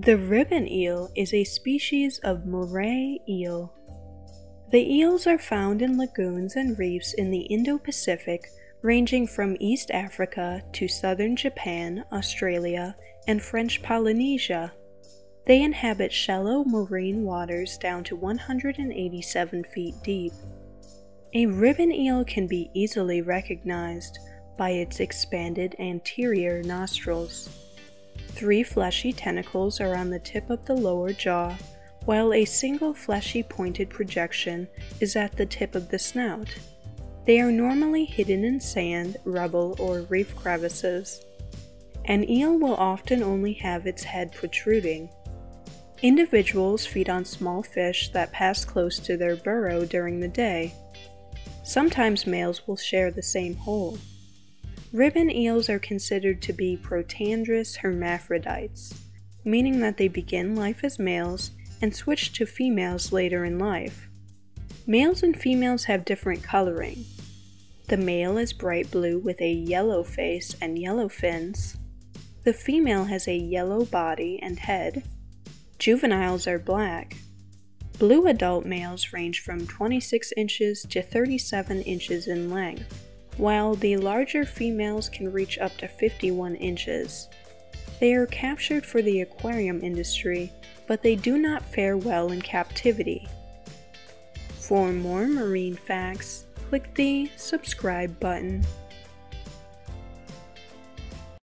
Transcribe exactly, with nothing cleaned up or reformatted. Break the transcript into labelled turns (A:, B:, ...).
A: The ribbon eel is a species of moray eel. The eels are found in lagoons and reefs in the Indo-Pacific, ranging from East Africa to southern Japan, Australia, and French Polynesia. They inhabit shallow marine waters down to one hundred eighty-seven feet deep. A ribbon eel can be easily recognized by its expanded anterior nostrils. Three fleshy tentacles are on the tip of the lower jaw, while a single fleshy pointed projection is at the tip of the snout. They are normally hidden in sand, rubble, or reef crevices. An eel will often only have its head protruding. Individuals feed on small fish that pass close to their burrow during the day. Sometimes males will share the same hole. Ribbon eels are considered to be protandrous hermaphrodites, meaning that they begin life as males and switch to females later in life. Males and females have different coloring. The male is bright blue with a yellow face and yellow fins. The female has a yellow body and head. Juveniles are black. Blue adult males range from twenty-six inches to thirty-seven inches in length, while the larger females can reach up to fifty-one inches. They are captured for the aquarium industry, but they do not fare well in captivity. For more marine facts, click the subscribe button.